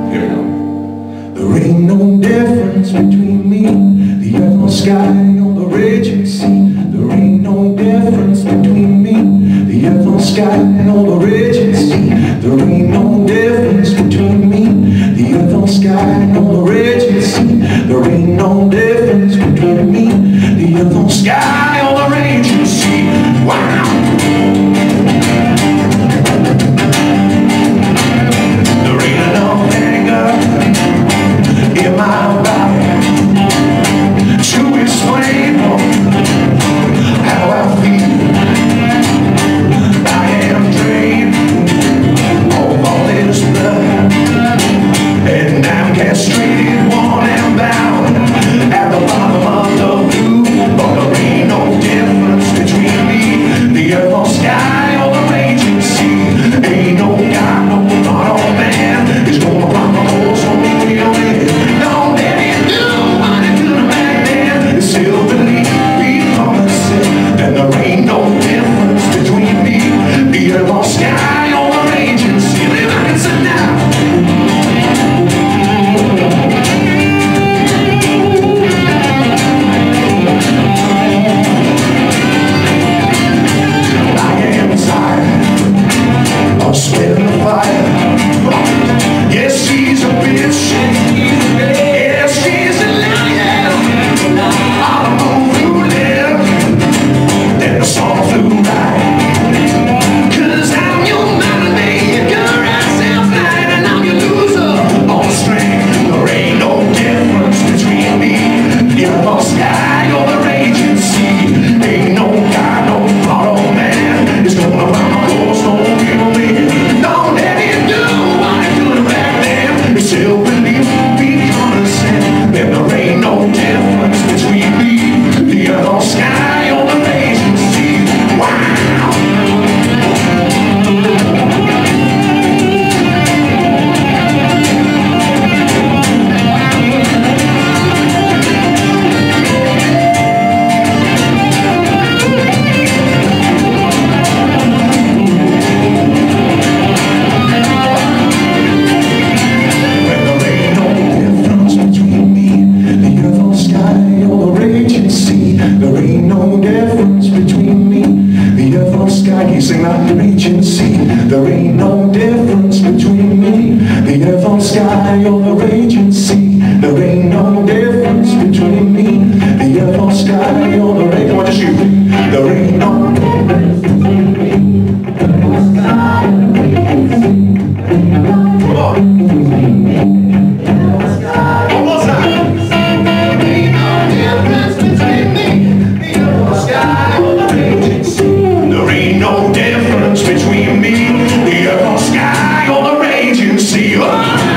Here we go. There ain't no difference between me, the earth or sky, or the raging sea. There ain't no difference between me, the earth or sky, or the raging sea. There ain't no difference between me, the earth or sky, or the raging sea. There ain't no difference between me, the earth or sky, or the raging sea. Wow! There ain't enough anger in my body to explain how I feel. I am drained of all this blood, and I'm castrated, worn and bound at the bottom of the blue. But there ain't no difference between me, the earth or sky, or the raging sea. Ain't no God, no God, or man is gonna rock my horse on me. No, let it do what it do back then. You still believe me from the sin, and there ain't no difference between me, the earth or sky, or the raging sea. Live I can sit down. Spitting the fire. Yes, she's a bitch. Yes, she's a liar. All the moon flew left, then the sun flew right. 'Cause I'm your man-made girl, self-made, and I'm your loser on the string. There ain't no difference between me, the earth or sky, or the raging sea. Ain't no God, no God, oh man, it's gonna run my course, no people me. Don't let it do what it do back then. You still believe me on the sin, then there ain't no difference between me, the earth or sky, or the raging sea. Wow! There ain't no difference between me, the earth or sky. Can you sing that? Raging sea. There ain't no difference between me, the earth or sky, or the raging sea. There ain't no difference between me, the earth or sky, or the raging. Come on, just you. There ain't no difference between me, the earth or sky, or the raging sea. Come on. One more time. There ain't no difference between me, the earth or sky, or the raging sea. Oh!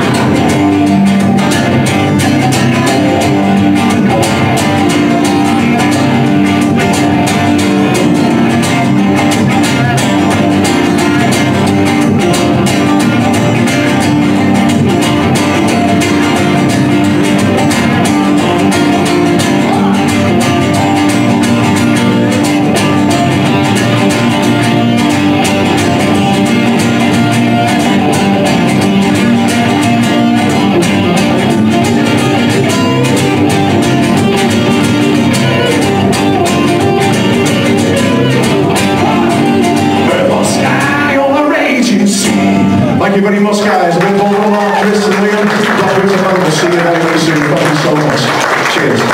Thank you very much, guys. We'll go on, Chris and Liam. See you very soon. Thank you so much. Cheers.